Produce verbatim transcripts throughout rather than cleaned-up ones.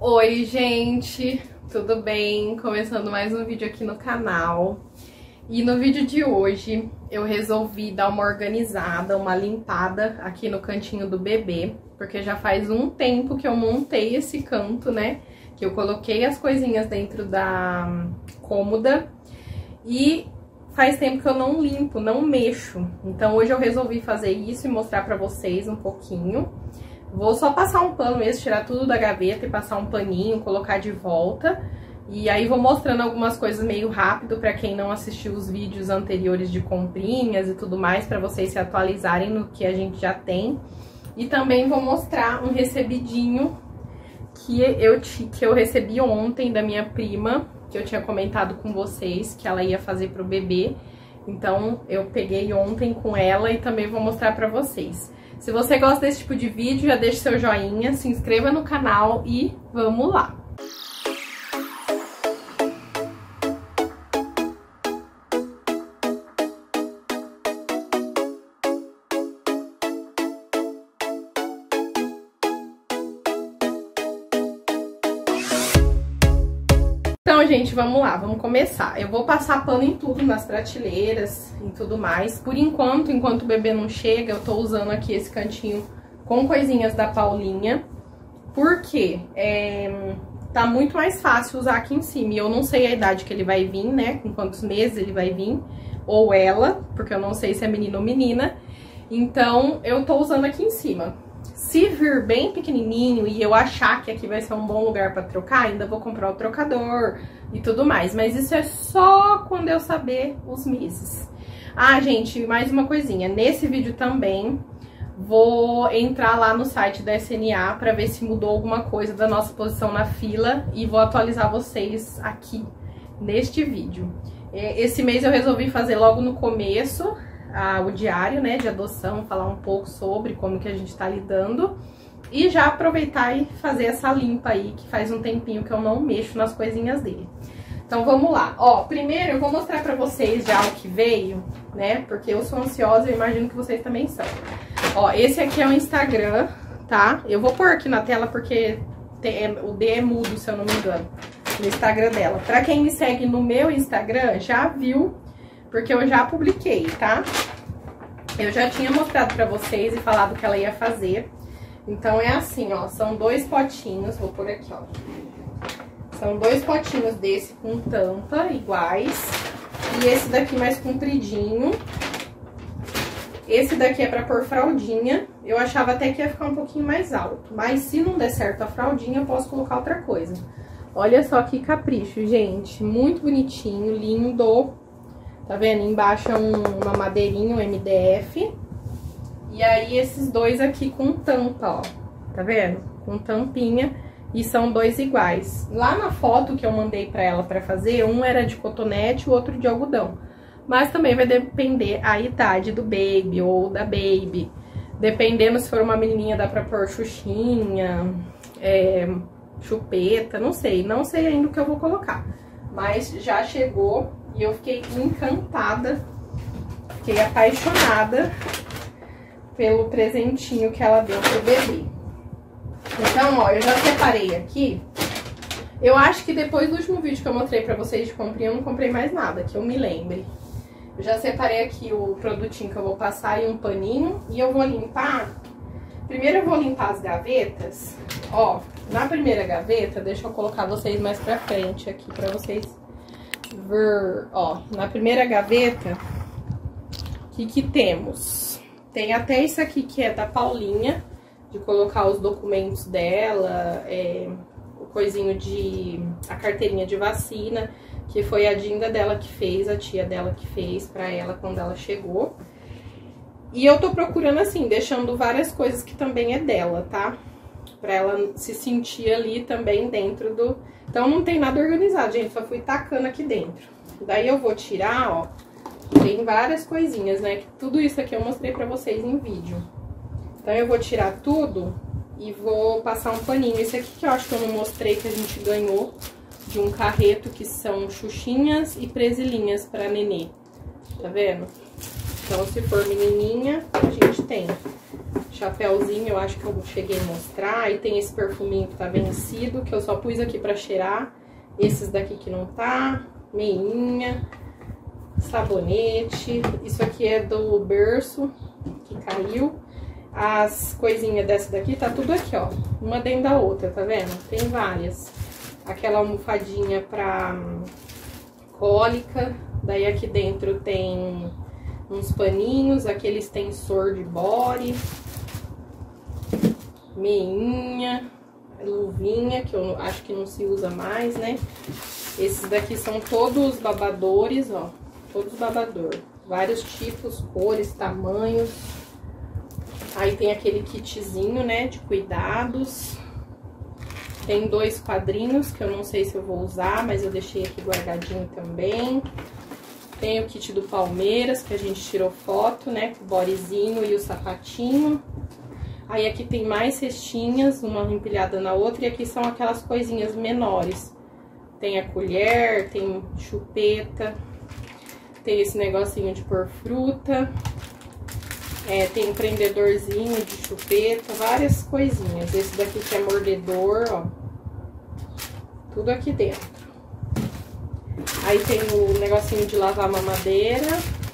Oi, gente, tudo bem? Começando mais um vídeo aqui no canal. E no vídeo de hoje eu resolvi dar uma organizada, uma limpada aqui no cantinho do bebê, porque já faz um tempo que eu montei esse canto, né? Que eu coloquei as coisinhas dentro da cômoda e faz tempo que eu não limpo, não mexo. Então hoje eu resolvi fazer isso e mostrar pra vocês um pouquinho. Vou só passar um pano mesmo, tirar tudo da gaveta e passar um paninho, colocar de volta. E aí vou mostrando algumas coisas meio rápido pra quem não assistiu os vídeos anteriores de comprinhas e tudo mais, pra vocês se atualizarem no que a gente já tem. E também vou mostrar um recebidinho que eu, que eu recebi ontem da minha prima, que eu tinha comentado com vocês que ela ia fazer pro bebê. Então eu peguei ontem com ela e também vou mostrar pra vocês. Se você gosta desse tipo de vídeo, já deixe seu joinha, se inscreva no canal e vamos lá! Então, gente, vamos lá, vamos começar. Eu vou passar pano em tudo, nas prateleiras e tudo mais. Por enquanto, enquanto o bebê não chega, eu tô usando aqui esse cantinho com coisinhas da Paulinha. Porque é, tá muito mais fácil usar aqui em cima. E eu não sei a idade que ele vai vir, né? Com quantos meses ele vai vir. Ou ela, porque eu não sei se é menino ou menina. Então, eu tô usando aqui em cima. Se vir bem pequenininho e eu achar que aqui vai ser um bom lugar pra trocar, ainda vou comprar o trocador e tudo mais. Mas isso é só quando eu saber os meses. Ah, gente, mais uma coisinha. Nesse vídeo também vou entrar lá no site da S N A pra ver se mudou alguma coisa da nossa posição na fila e vou atualizar vocês aqui neste vídeo. Esse mês eu resolvi fazer logo no começo A, o diário, né, de adoção, falar um pouco sobre como que a gente tá lidando e já aproveitar e fazer essa limpa aí, que faz um tempinho que eu não mexo nas coisinhas dele. Então vamos lá. Ó, primeiro eu vou mostrar pra vocês já o que veio, né, porque eu sou ansiosa e eu imagino que vocês também são. Ó, esse aqui é o Instagram, tá? Eu vou pôr aqui na tela porque tem, é, o D é mudo, se eu não me engano, no Instagram dela. Pra quem me segue no meu Instagram, já viu, porque eu já publiquei, tá? Eu já tinha mostrado pra vocês e falado que ela ia fazer. Então é assim, ó, são dois potinhos, vou pôr aqui, ó. São dois potinhos desse com tampa iguais. E esse daqui mais compridinho. Esse daqui é pra pôr fraldinha. Eu achava até que ia ficar um pouquinho mais alto. Mas se não der certo a fraldinha, eu posso colocar outra coisa. Olha só que capricho, gente. Muito bonitinho, lindo. Tá vendo? Embaixo é um, uma madeirinha, um M D F. E aí, esses dois aqui com tampa, ó. Tá vendo? Com tampinha. E são dois iguais. Lá na foto que eu mandei pra ela pra fazer, um era de cotonete, o outro de algodão. Mas também vai depender a idade do baby ou da baby. Dependendo se for uma menininha, dá pra pôr xuxinha, é, chupeta, não sei. Não sei ainda o que eu vou colocar. Mas já chegou. E eu fiquei encantada, fiquei apaixonada pelo presentinho que ela deu pro bebê. Então, ó, eu já separei aqui. Eu acho que depois do último vídeo que eu mostrei pra vocês de comprinha, eu não comprei mais nada, que eu me lembre. Eu já separei aqui o produtinho que eu vou passar e um paninho. E eu vou limpar... Primeiro eu vou limpar as gavetas. Ó, na primeira gaveta, deixa eu colocar vocês mais pra frente aqui, pra vocês... Ver, ó, na primeira gaveta, o que que temos? Tem até isso aqui que é da Paulinha, de colocar os documentos dela, é, o coisinho de... a carteirinha de vacina, que foi a Dinda dela que fez, a tia dela que fez pra ela quando ela chegou. E eu tô procurando assim, deixando várias coisas que também é dela, tá? Pra ela se sentir ali também dentro do... Então, não tem nada organizado, gente, só fui tacando aqui dentro. Daí, eu vou tirar, ó, tem várias coisinhas, né? Tudo isso aqui eu mostrei pra vocês em vídeo. Então, eu vou tirar tudo e vou passar um paninho. Esse aqui que eu acho que eu não mostrei, que a gente ganhou de um carreto, que são xuxinhas e presilhinhas pra nenê. Tá vendo? Então, se for menininha, a gente tem chapéuzinho, eu acho que eu cheguei a mostrar. E tem esse perfuminho que tá vencido, que eu só pus aqui pra cheirar. Esses daqui que não tá, meinha, sabonete. Isso aqui é do berço, que caiu. As coisinhas dessa daqui tá tudo aqui, ó, uma dentro da outra, tá vendo? Tem várias. Aquela almofadinha pra cólica, daí aqui dentro tem uns paninhos, aquele extensor de body, meinha, luvinha, que eu acho que não se usa mais, né? Esses daqui são todos babadores, ó, todos babador. Vários tipos, cores, tamanhos. Aí tem aquele kitzinho, né, de cuidados. Tem dois quadrinhos, que eu não sei se eu vou usar, mas eu deixei aqui guardadinho também. Tem o kit do Palmeiras, que a gente tirou foto, né, com o bodyzinho e o sapatinho. Aí aqui tem mais cestinhas, uma empilhada na outra, e aqui são aquelas coisinhas menores. Tem a colher, tem chupeta, tem esse negocinho de pôr fruta, é, tem um prendedorzinho de chupeta, várias coisinhas. Esse daqui que é mordedor, ó, tudo aqui dentro. Aí tem o negocinho de lavar mamadeira,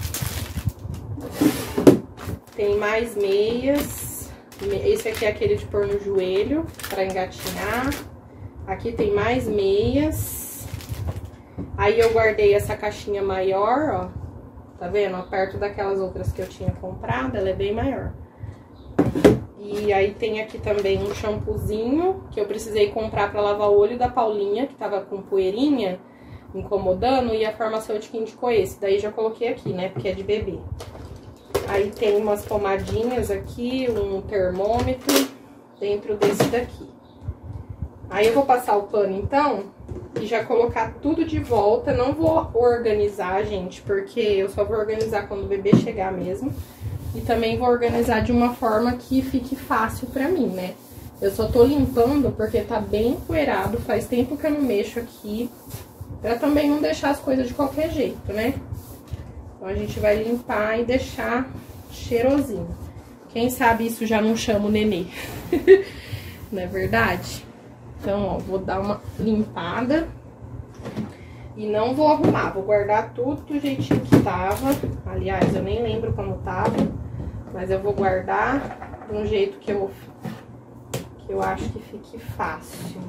tem mais meias. Esse aqui é aquele de pôr no joelho, pra engatinhar. Aqui tem mais meias. Aí eu guardei essa caixinha maior, ó. Tá vendo? Ó, perto daquelas outras que eu tinha comprado, ela é bem maior. E aí tem aqui também um shampoozinho, que eu precisei comprar pra lavar o olho da Paulinha, que tava com poeirinha, incomodando, e a farmacêutica indicou esse. Daí já coloquei aqui, né, porque é de bebê. Aí tem umas pomadinhas aqui, um termômetro dentro desse daqui. Aí eu vou passar o pano, então, e já colocar tudo de volta. Não vou organizar, gente, porque eu só vou organizar quando o bebê chegar mesmo. E também vou organizar de uma forma que fique fácil pra mim, né? Eu só tô limpando porque tá bem empoeirado, faz tempo que eu não mexo aqui. Pra também não deixar as coisas de qualquer jeito, né? Então, a gente vai limpar e deixar cheirosinho. Quem sabe isso já não chama o nenê. Não é verdade? Então, ó, vou dar uma limpada. E não vou arrumar, vou guardar tudo do jeitinho que tava. Aliás, eu nem lembro como tava. Mas eu vou guardar de um jeito que eu, que eu acho que fique fácil.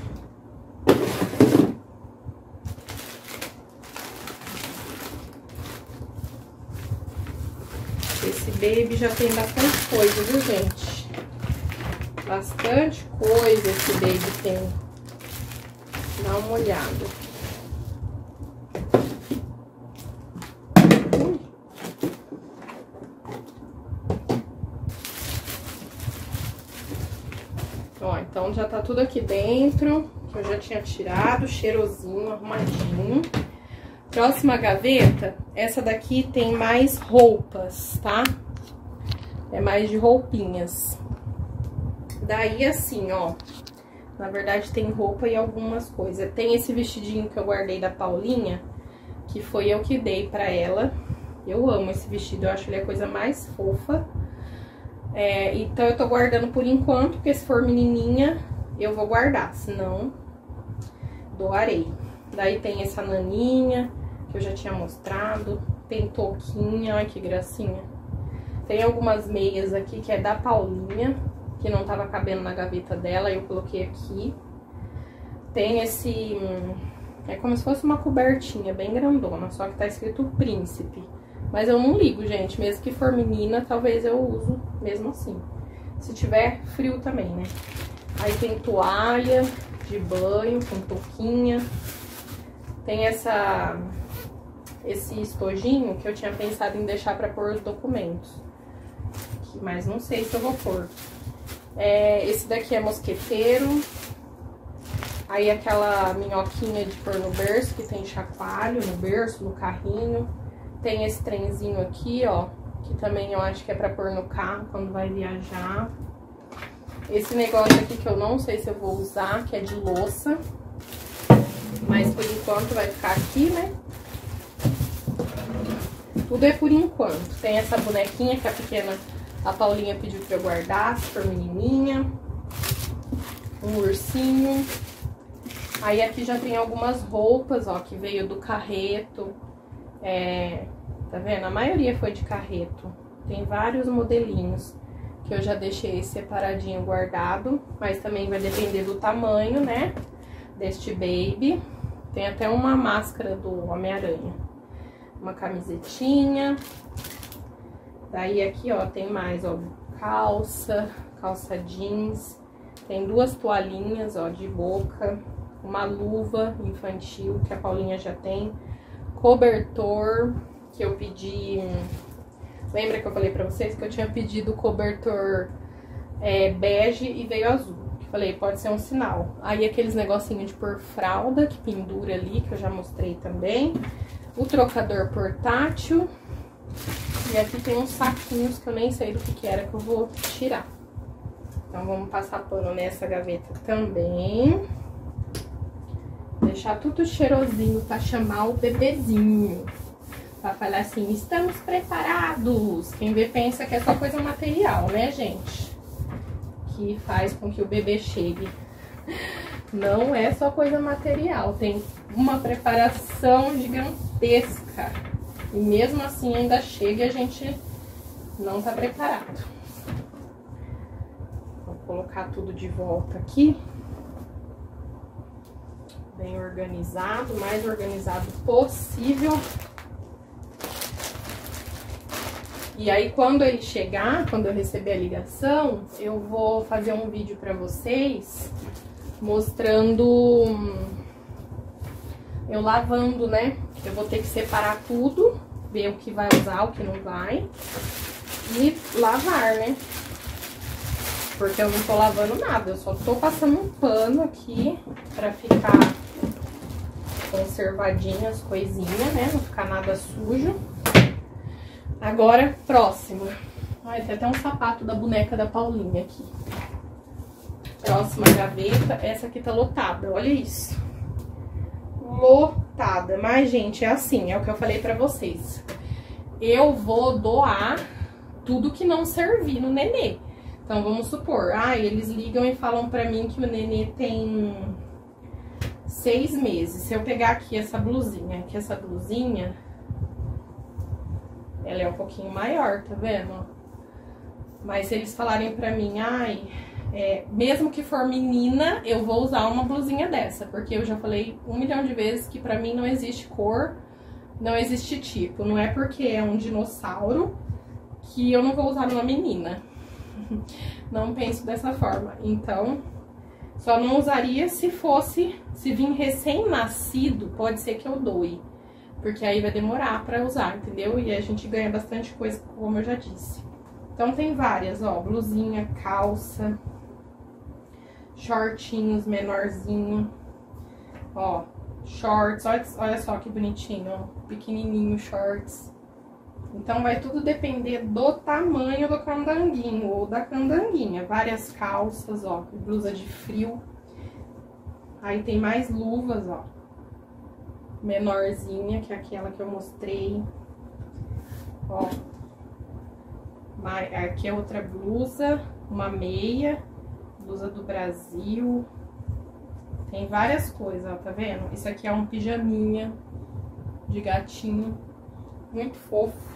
Esse baby já tem bastante coisa, viu, gente? Bastante coisa esse baby tem. Dá uma olhada. Ui. Ó, então já tá tudo aqui dentro, que eu já tinha tirado, cheirosinho, arrumadinho. Próxima gaveta, essa daqui tem mais roupas, tá? É mais de roupinhas. Daí, assim, ó, na verdade tem roupa e algumas coisas. Tem esse vestidinho que eu guardei da Paulinha, que foi eu que dei pra ela. Eu amo esse vestido, eu acho ele a coisa mais fofa. É, então eu tô guardando por enquanto, porque se for menininha, eu vou guardar, senão doarei. Daí tem essa naninha, que eu já tinha mostrado. Tem touquinha, olha que gracinha. Tem algumas meias aqui que é da Paulinha, que não tava cabendo na gaveta dela, eu coloquei aqui. Tem esse... é como se fosse uma cobertinha bem grandona, só que tá escrito Príncipe. Mas eu não ligo, gente, mesmo que for menina, talvez eu uso mesmo assim. Se tiver frio também, né? Aí tem toalha de banho com touquinha. Tem essa... esse estojinho que eu tinha pensado em deixar pra pôr os documentos. Mas não sei se eu vou pôr. É, esse daqui é mosqueteiro. Aí aquela minhoquinha de pôr no berço, que tem chacoalho no berço, no carrinho. Tem esse trenzinho aqui, ó, que também eu acho que é pra pôr no carro quando vai viajar. Esse negócio aqui que eu não sei se eu vou usar, que é de louça. Mas por enquanto vai ficar aqui, né? Tudo é por enquanto. Tem essa bonequinha que a pequena A Paulinha pediu pra eu guardar, se for menininha. Um ursinho. Aí aqui já tem algumas roupas, ó, que veio do carreto. É, tá vendo? A maioria foi de carreto. Tem vários modelinhos que eu já deixei separadinho guardado, mas também vai depender do tamanho, né, deste baby. Tem até uma máscara do Homem-Aranha. Uma camisetinha. Daí aqui, ó, tem mais, ó, calça, calça jeans. Tem duas toalhinhas, ó, de boca. Uma luva infantil, que a Paulinha já tem. Cobertor, que eu pedi... Lembra que eu falei pra vocês que eu tinha pedido cobertor é, bege e veio azul? Que falei, pode ser um sinal. Aí aqueles negocinhos de pôr fralda, que pendura ali, que eu já mostrei também. O trocador portátil. E aqui tem uns saquinhos que eu nem sei do que que era, que eu vou tirar. Então vamos passar pano nessa gaveta também. Deixar tudo cheirosinho pra chamar o bebezinho. Pra falar assim, estamos preparados. Quem vê pensa que é só coisa material, né, gente? Que faz com que o bebê chegue. Não é só coisa material. Tem uma preparação gigantesca. E mesmo assim ainda chega e a gente não tá preparado. Vou colocar tudo de volta aqui. Bem organizado, o mais organizado possível. E aí, quando ele chegar, quando eu receber a ligação, eu vou fazer um vídeo pra vocês mostrando eu lavando, né? Eu vou ter que separar tudo, ver o que vai usar, o que não vai e lavar, né? Porque eu não tô lavando nada, eu só tô passando um pano aqui pra ficar conservadinho as coisinhas, né? Não ficar nada sujo. Agora, próxima. Ai, tem até um sapato da boneca da Paulinha aqui. Próxima gaveta. Essa aqui tá lotada, olha isso. Lotada. Mas, gente, é assim, é o que eu falei pra vocês. Eu vou doar tudo que não servir no nenê. Então, vamos supor, ah, eles ligam e falam pra mim que o nenê tem seis meses. Se eu pegar aqui essa blusinha, que essa blusinha... Ela é um pouquinho maior, tá vendo? Mas se eles falarem pra mim, ai, é, mesmo que for menina, eu vou usar uma blusinha dessa. Porque eu já falei um milhão de vezes que pra mim não existe cor, não existe tipo. Não é porque é um dinossauro que eu não vou usar numa menina. Não penso dessa forma. Então, só não usaria se fosse, se vir recém-nascido, pode ser que eu doe. Porque aí vai demorar pra usar, entendeu? E a gente ganha bastante coisa, como eu já disse. Então tem várias, ó, blusinha, calça, shortinhos menorzinho, ó, shorts, olha, olha só que bonitinho, ó, pequenininho shorts. Então vai tudo depender do tamanho do candanguinho ou da candanguinha. Várias calças, ó, blusa de frio. Aí tem mais luvas, ó. Menorzinha, que é aquela que eu mostrei. Ó. Aqui é outra blusa, uma meia, blusa do Brasil. Tem várias coisas, ó, tá vendo? Isso aqui é um pijaminha de gatinho, muito fofo.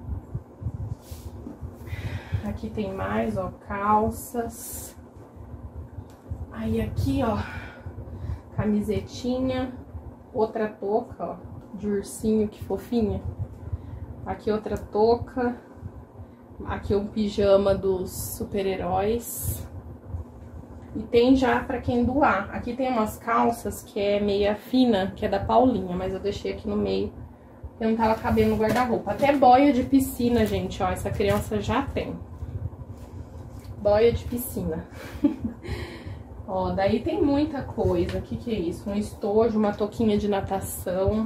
Aqui tem mais, ó, calças. Aí aqui, ó, camisetinha. Outra touca, ó, de ursinho, que fofinha. Aqui outra touca. Aqui um pijama dos super-heróis. E tem já pra quem doar. Aqui tem umas calças que é meia fina, que é da Paulinha, mas eu deixei aqui no meio. Eu não tava cabendo no guarda-roupa. Até boia de piscina, gente, ó, essa criança já tem. Boia de piscina. Ó, daí tem muita coisa. O que que é isso? Um estojo, uma touquinha de natação.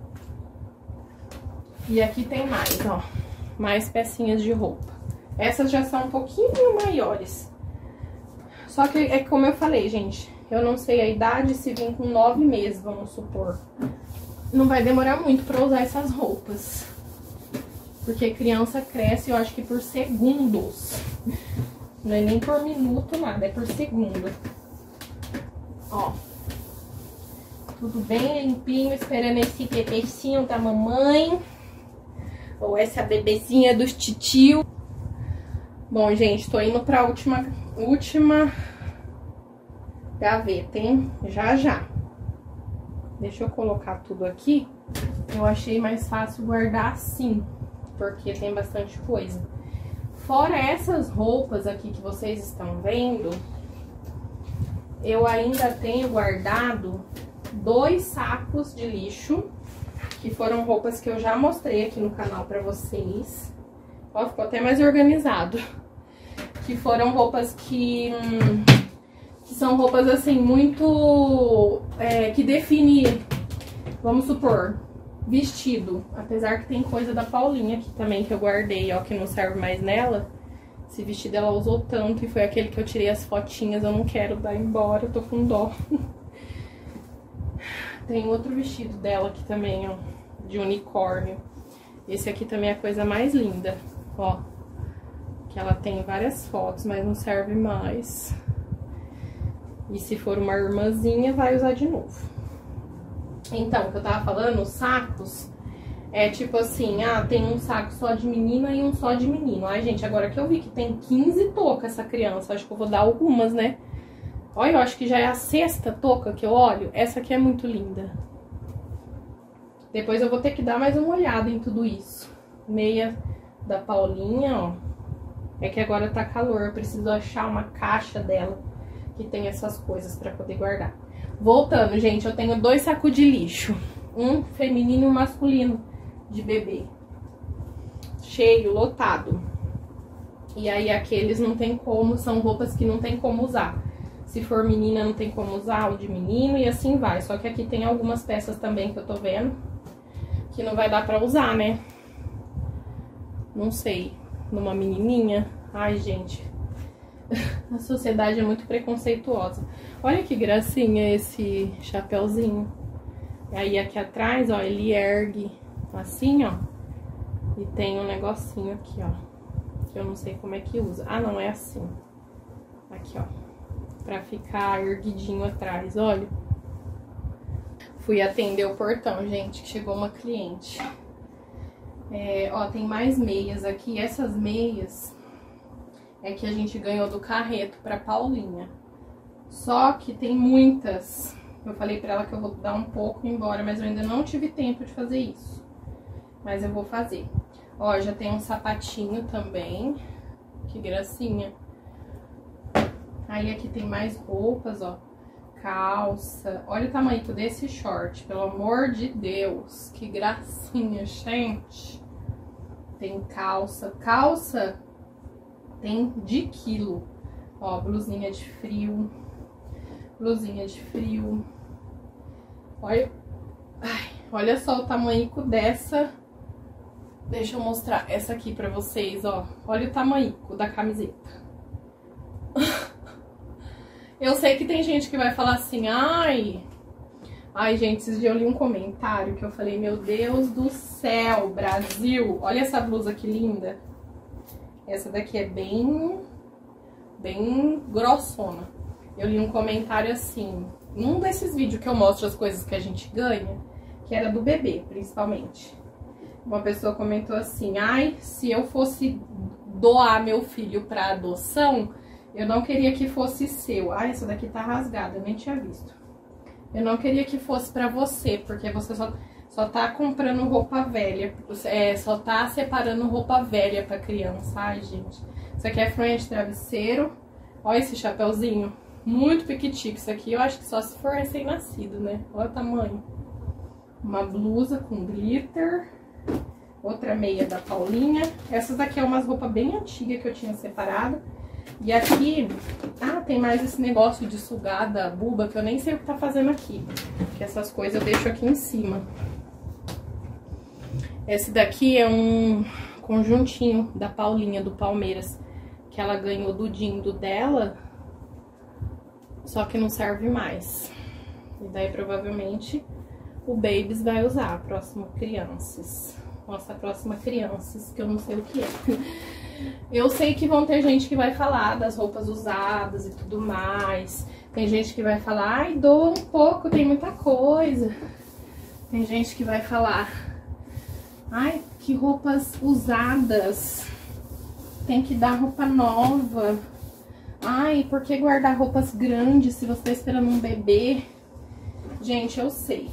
E aqui tem mais, ó. Mais pecinhas de roupa. Essas já são um pouquinho maiores. Só que é como eu falei, gente. Eu não sei a idade, se vir com nove meses, vamos supor. Não vai demorar muito pra usar essas roupas. Porque criança cresce, eu acho que por segundos. Não é nem por minuto, nada, é por segundo. Ó. Tudo bem limpinho, esperando esse bebezinho da mamãe. Ou essa bebezinha dos titio. Bom, gente, tô indo pra última, última gaveta, hein? Já, já. Deixa eu colocar tudo aqui. Eu achei mais fácil guardar assim, porque tem bastante coisa. Fora essas roupas aqui que vocês estão vendo, eu ainda tenho guardado dois sacos de lixo, que foram roupas que eu já mostrei aqui no canal pra vocês. Ó, ficou até mais organizado. Que foram roupas que... Hum, que são roupas, assim, muito... É, que define, vamos supor, vestido. Apesar que tem coisa da Paulinha aqui também que eu guardei, ó, que não serve mais nela. Esse vestido ela usou tanto e foi aquele que eu tirei as fotinhas, eu não quero dar embora, eu tô com dó. Tem outro vestido dela aqui também, ó, de unicórnio. Esse aqui também é a coisa mais linda, ó. Que ela tem várias fotos, mas não serve mais. E se for uma irmãzinha, vai usar de novo. Então, o que eu tava falando, os sacos, é tipo assim, ah, tem um saco só de menina e um só de menino. Ai, gente, agora que eu vi que tem quinze toucas essa criança, acho que eu vou dar algumas, né? Olha, eu acho que já é a sexta touca que eu olho. Essa aqui é muito linda. Depois eu vou ter que dar mais uma olhada em tudo isso. Meia da Paulinha, ó. É que agora tá calor, eu preciso achar uma caixa dela que tem essas coisas pra poder guardar. Voltando, gente, eu tenho dois sacos de lixo. Um feminino e um masculino de bebê. Cheio, lotado. E aí aqueles não tem como, são roupas que não tem como usar. Se for menina, não tem como usar o de menino e assim vai. Só que aqui tem algumas peças também que eu tô vendo que não vai dar pra usar, né? Não sei. Numa menininha. Ai, gente. A sociedade é muito preconceituosa. Olha que gracinha esse chapéuzinho. Aí aqui atrás, ó, ele ergue assim, ó. E tem um negocinho aqui, ó. Que eu não sei como é que usa. Ah, não, é assim. Aqui, ó. Pra ficar erguidinho atrás, olha. Fui atender o portão, gente, que chegou uma cliente. É, ó, tem mais meias aqui. Essas meias é que a gente ganhou do carreto pra Paulinha. Só que tem muitas. Eu falei pra ela que eu vou dar um pouco embora, mas eu ainda não tive tempo de fazer isso. Mas eu vou fazer. Ó, já tem um sapatinho também. Que gracinha. Aí aqui tem mais roupas, ó. Calça. Olha o tamanho desse short, pelo amor de Deus. Que gracinha, gente. Tem calça. Calça tem de quilo. Ó, blusinha de frio. Blusinha de frio. Olha. Ai, olha só o tamanho dessa. Deixa eu mostrar essa aqui pra vocês, ó. Olha o tamanho da camiseta. Eu sei que tem gente que vai falar assim, ai... Ai, gente, esses dias eu li um comentário que eu falei, meu Deus do céu, Brasil. Olha essa blusa que linda. Essa daqui é bem... bem grossona. Eu li um comentário assim, num desses vídeos que eu mostro as coisas que a gente ganha, que era do bebê, principalmente. Uma pessoa comentou assim, ai, se eu fosse doar meu filho pra adoção, eu não queria que fosse seu. Ai, essa daqui tá rasgada, eu nem tinha visto. Eu não queria que fosse pra você, porque você só, só tá comprando roupa velha, é, só tá separando roupa velha pra criança. Ai, gente, isso aqui é fronha de travesseiro. Olha esse chapéuzinho, muito piquitico. Isso aqui eu acho que só se for recém-nascido, né? Olha o tamanho. Uma blusa com glitter. Outra meia da Paulinha. Essas daqui é umas roupas bem antigas que eu tinha separado. E aqui, ah, tem mais esse negócio de sugar da buba, que eu nem sei o que tá fazendo aqui. Que essas coisas eu deixo aqui em cima. Esse daqui é um conjuntinho da Paulinha, do Palmeiras, que ela ganhou do Dindo dela, só que não serve mais. E daí, provavelmente, o Babies vai usar, próximo crianças. Nossa próxima crianças, que eu não sei o que é. Eu sei que vão ter gente que vai falar das roupas usadas e tudo mais. Tem gente que vai falar, ai, doa um pouco, tem muita coisa. Tem gente que vai falar, ai, que roupas usadas. Tem que dar roupa nova. Ai, por que guardar roupas grandes se você tá esperando um bebê? Gente, eu sei.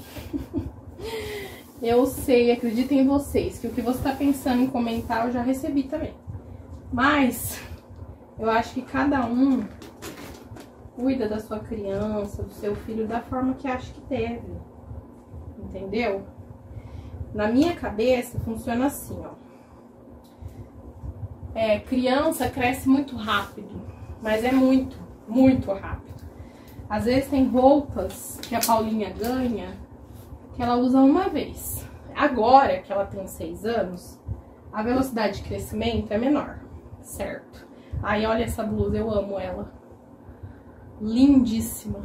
Eu sei, acreditem em vocês, que o que você tá pensando em comentar eu já recebi também. Mas eu acho que cada um cuida da sua criança, do seu filho, da forma que acha que deve. Entendeu? Na minha cabeça funciona assim, ó. É, criança cresce muito rápido, mas é muito, muito rápido. Às vezes tem roupas que a Paulinha ganha que ela usa uma vez. Agora que ela tem seis anos, a velocidade de crescimento é menor, certo? Aí olha essa blusa, eu amo ela. Lindíssima.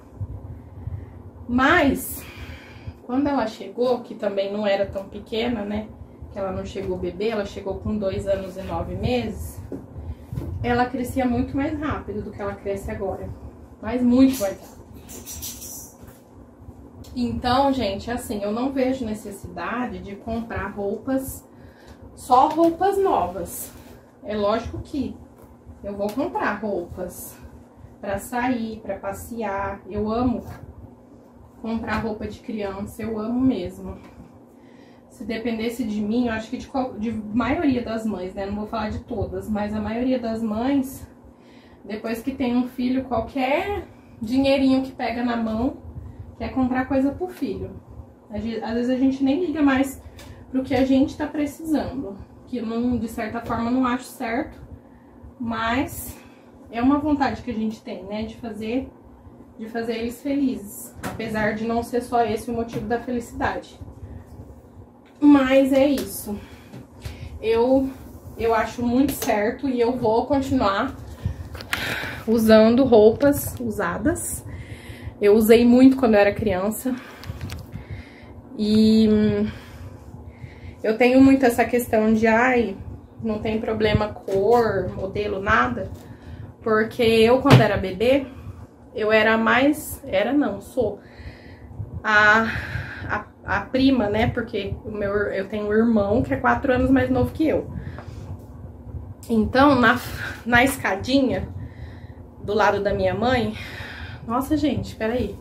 Mas, quando ela chegou, que também não era tão pequena, né? Que ela não chegou bebê, ela chegou com dois anos e nove meses. Ela crescia muito mais rápido do que ela cresce agora. Mas muito mais rápido. Então, gente, assim, eu não vejo necessidade de comprar roupas, só roupas novas. É lógico que eu vou comprar roupas pra sair, pra passear. Eu amo comprar roupa de criança, eu amo mesmo. Se dependesse de mim, eu acho que de, de maioria das mães, né? Não vou falar de todas, mas a maioria das mães, depois que tem um filho, qualquer dinheirinho que pega na mão, quer comprar coisa pro filho. Às vezes a gente nem liga mais pro que a gente tá precisando. Que não, de certa forma não acho certo, mas é uma vontade que a gente tem, né? De fazer, de fazer eles felizes. Apesar de não ser só esse o motivo da felicidade. Mas é isso. Eu, eu acho muito certo e eu vou continuar usando roupas usadas. Eu usei muito quando eu era criança. E eu tenho muito essa questão de, ai, não tem problema cor, modelo, nada. Porque eu, quando era bebê, eu era mais... Era não, sou a, a, a prima, né? Porque o meu, eu tenho um irmão que é quatro anos mais novo que eu. Então, na, na escadinha do lado da minha mãe... Nossa, gente, peraí.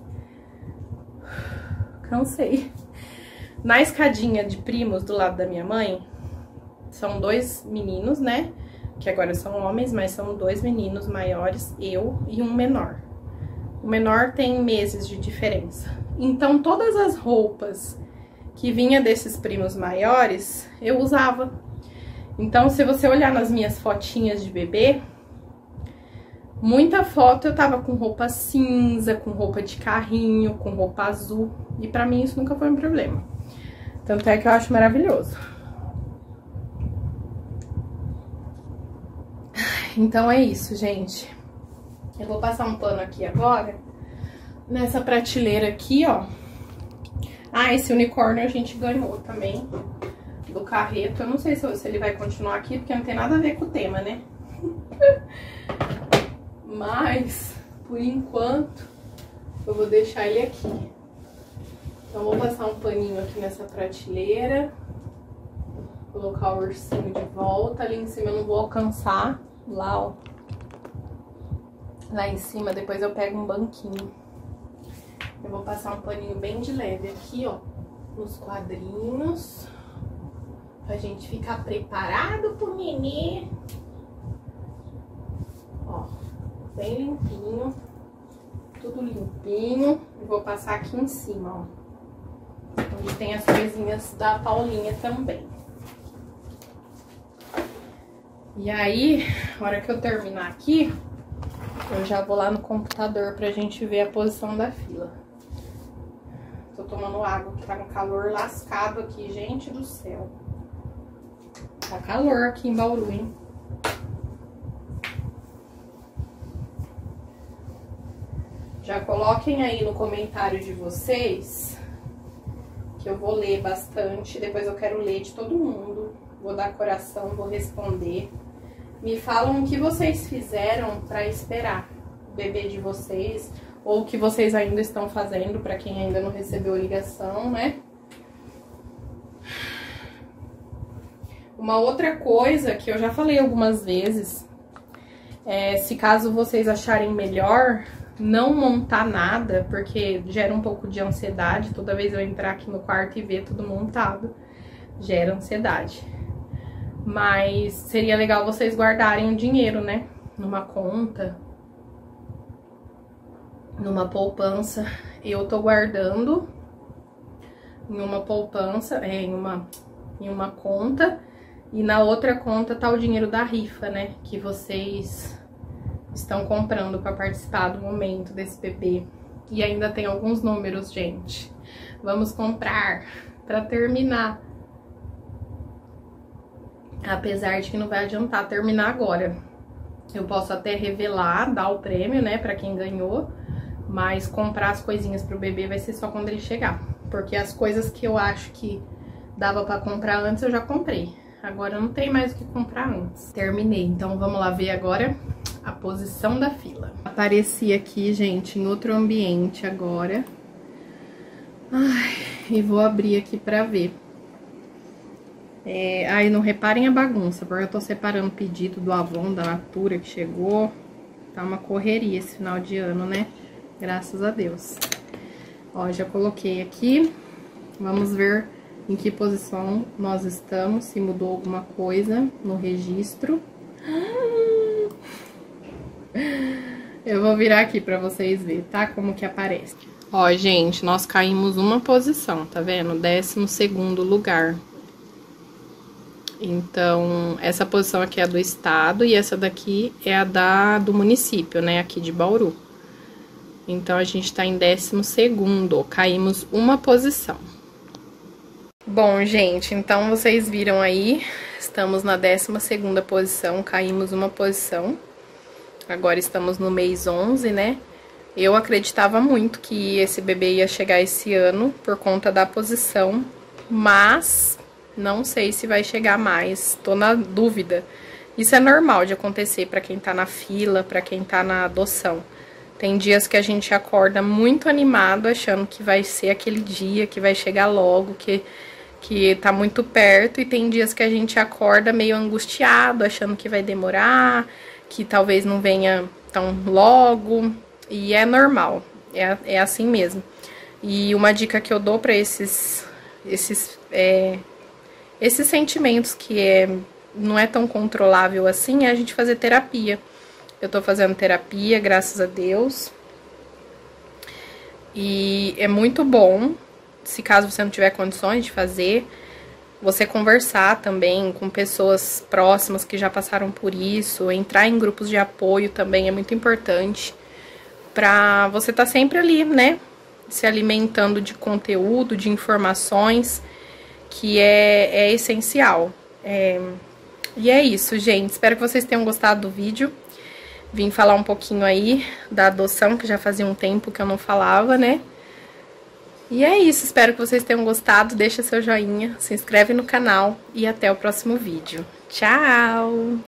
Cansei. Na escadinha de primos do lado da minha mãe, são dois meninos, né? Que agora são homens, mas são dois meninos maiores, eu e um menor. O menor tem meses de diferença. Então, todas as roupas que vinha desses primos maiores, eu usava. Então, se você olhar nas minhas fotinhas de bebê, muita foto eu tava com roupa cinza, com roupa de carrinho, com roupa azul. E pra mim isso nunca foi um problema. Tanto é que eu acho maravilhoso. Então é isso, gente. Eu vou passar um pano aqui agora. Nessa prateleira aqui, ó. Ah, esse unicórnio a gente ganhou também. Do carreto. Eu não sei se, se ele vai continuar aqui, porque não tem nada a ver com o tema, né? Mas, por enquanto, eu vou deixar ele aqui. Então, vou passar um paninho aqui nessa prateleira. Colocar o ursinho de volta. Ali em cima eu não vou alcançar. Lá, ó. Lá em cima, depois eu pego um banquinho. Eu vou passar um paninho bem de leve aqui, ó. Nos quadrinhos. Pra gente ficar preparado pro nenê. Ó. Bem limpinho, tudo limpinho. E vou passar aqui em cima, ó, onde tem as coisinhas da Paulinha também. E aí, na hora que eu terminar aqui, eu já vou lá no computador pra gente ver a posição da fila. Tô tomando água, que tá no calor lascado aqui, gente do céu. Tá calor aqui em Bauru, hein? Já coloquem aí no comentário de vocês que eu vou ler bastante, depois eu quero ler de todo mundo, vou dar coração, vou responder. Me falam o que vocês fizeram pra esperar o bebê de vocês, ou o que vocês ainda estão fazendo, pra quem ainda não recebeu ligação, né? Uma outra coisa que eu já falei algumas vezes, é, se caso vocês acharem melhor, não montar nada, porque gera um pouco de ansiedade. Toda vez eu entrar aqui no quarto e ver tudo montado, gera ansiedade. Mas seria legal vocês guardarem o dinheiro, né? Numa conta, numa poupança. Eu tô guardando em uma poupança, é, em uma, em uma conta. E na outra conta tá o dinheiro da rifa, né? Que vocês estão comprando para participar do momento desse bebê. E ainda tem alguns números, gente. Vamos comprar para terminar. Apesar de que não vai adiantar terminar agora. Eu posso até revelar, dar o prêmio, né, para quem ganhou. Mas comprar as coisinhas pro bebê vai ser só quando ele chegar. Porque as coisas que eu acho que dava para comprar antes, eu já comprei. Agora não tem mais o que comprar antes. Terminei, então vamos lá ver agora a posição da fila. Apareci aqui, gente, em outro ambiente agora. Ai, e vou abrir aqui pra ver. É, ai, não reparem a bagunça, porque eu tô separando o pedido do Avon, da Natura, que chegou. Tá uma correria esse final de ano, né? Graças a Deus. Ó, já coloquei aqui. Vamos ver em que posição nós estamos, se mudou alguma coisa no registro. Eu vou virar aqui pra vocês verem, tá? Como que aparece. Ó, gente, nós caímos uma posição, tá vendo? Décimo segundo lugar. Então, essa posição aqui é a do estado e essa daqui é a da, do município, né? Aqui de Bauru. Então, a gente tá em décimo segundo, caímos uma posição. Bom, gente, então vocês viram aí, estamos na décima segunda posição, caímos uma posição. Agora estamos no mês onze, né? Eu acreditava muito que esse bebê ia chegar esse ano por conta da posição, mas não sei se vai chegar mais, tô na dúvida. Isso é normal de acontecer pra quem tá na fila, pra quem tá na adoção. Tem dias que a gente acorda muito animado, achando que vai ser aquele dia, que vai chegar logo, que... que tá muito perto, e tem dias que a gente acorda meio angustiado, achando que vai demorar, que talvez não venha tão logo, e é normal, é, é assim mesmo. E uma dica que eu dou pra esses, esses, é, esses sentimentos que é, não é tão controlável assim, é a gente fazer terapia. Eu tô fazendo terapia, graças a Deus, e é muito bom. Se caso você não tiver condições de fazer, você conversar também com pessoas próximas que já passaram por isso, entrar em grupos de apoio também é muito importante, pra você estar sempre ali, né, se alimentando de conteúdo, de informações, que é, é essencial. É... E é isso, gente, espero que vocês tenham gostado do vídeo. Vim falar um pouquinho aí da adoção, que já fazia um tempo que eu não falava, né. E é isso, espero que vocês tenham gostado, deixa seu joinha, se inscreve no canal e até o próximo vídeo. Tchau!